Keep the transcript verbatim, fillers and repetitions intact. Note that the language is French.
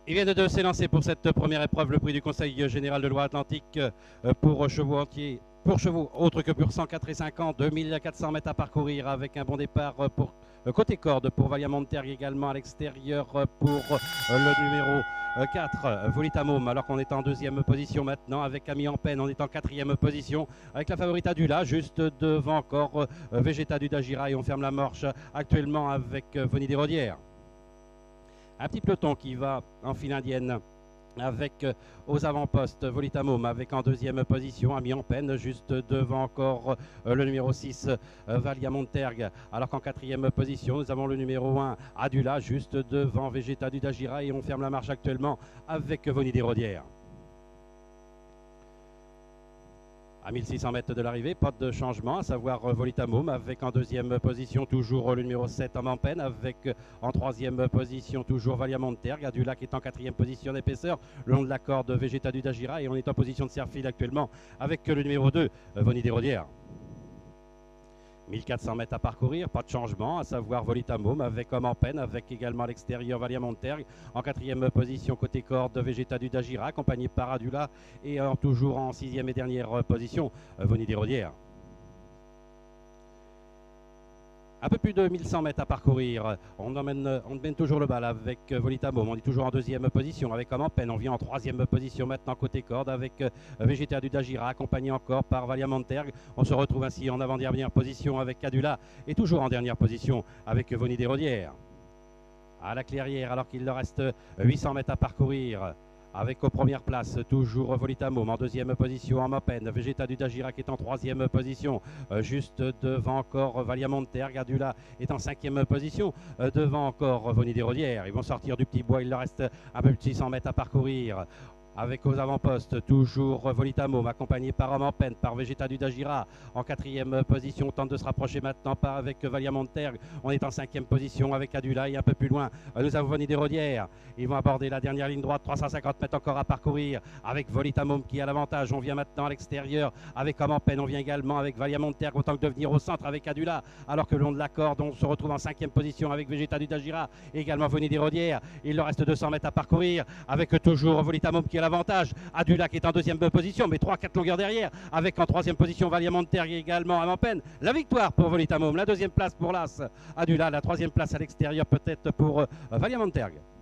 Il vient de s'élancer pour cette première épreuve, le prix du Conseil général de Loire-Atlantique pour chevaux entiers, pour chevaux autres que pur cent quatre et cinquante, deux mille quatre cents mètres à parcourir avec un bon départ pour côté corde pour Valia Montergue, également à l'extérieur pour le numéro quatre, Volitamom, alors qu'on est en deuxième position maintenant avec Ami en peine, on est en quatrième position avec la favorite Adula, juste devant encore Vegeta du Dagira, et on ferme la marche actuellement avec Voni des Rodières. Un petit peloton qui va en file indienne avec euh, aux avant-postes Volitamom avec en deuxième position Ami en peine, juste devant encore euh, le numéro six euh, Valia Montergue, alors qu'en quatrième position nous avons le numéro un Adula, juste devant Vegeta du Dagira, et on ferme la marche actuellement avec Voni des Rodières. À mille six cents mètres de l'arrivée, pas de changement, à savoir Volitamom avec en deuxième position toujours le numéro sept en peine, avec en troisième position toujours Valia Montergue, Adula qui est en quatrième position d'épaisseur le long de la corde Vegeta du Dagira, et on est en position de serre-fil actuellement avec le numéro deux Voni des Rodières. mille quatre cents mètres à parcourir, pas de changement, à savoir Volitamom avec homme en peine, avec également à l'extérieur Valia Montergue, en quatrième position côté corde Vegeta du Dagira, accompagné par Adula, et en, toujours en sixième et dernière position Voni des Rodières. Un peu plus de mille cent mètres à parcourir, on emmène, on mène toujours le bal avec Volitamom, on est toujours en deuxième position avec homme en peine, on vient en troisième position maintenant côté corde avec Vegeta du Dagira, accompagné encore par Valia Montergue. On se retrouve ainsi en avant-dernière position avec Adula, et toujours en dernière position avec Voni des Rodières. À la clairière, alors qu'il leur reste huit cents mètres à parcourir, avec aux premières places toujours Volitamom, en deuxième position en peine, Vegeta du Dagira qui est en troisième position, euh, juste devant encore Valia Montergue, Adula est en cinquième position, euh, devant encore Voni des Rodières. Ils vont sortir du petit bois, il leur reste un peu plus de six cents mètres à parcourir. Avec aux avant-postes toujours Volitamom, accompagné par homme en peine, par Vegeta du Dagira, en quatrième position. On tente de se rapprocher maintenant par avec Valia Montergue. On est en cinquième position avec Adula, et un peu plus loin, nous avons Voni des Rodières. Ils vont aborder la dernière ligne droite, trois cent cinquante mètres encore à parcourir, avec Volitamom qui a l'avantage. On vient maintenant à l'extérieur avec homme en peine. On vient également avec Valia Montergue, on tente de venir au centre avec Adula, alors que le long de la corde, on se retrouve en cinquième position avec Vegeta du Dagira, et également Voni des Rodières. Il leur reste deux cents mètres à parcourir, avec toujours Volitamom qui est là l'avantage, Adula qui est en deuxième position, mais trois quatre longueurs derrière, avec en troisième position Valia Montergue également à peine. La victoire pour Volitamom, la deuxième place pour l'As Adula, la troisième place à l'extérieur peut-être pour euh, Valia Montergue.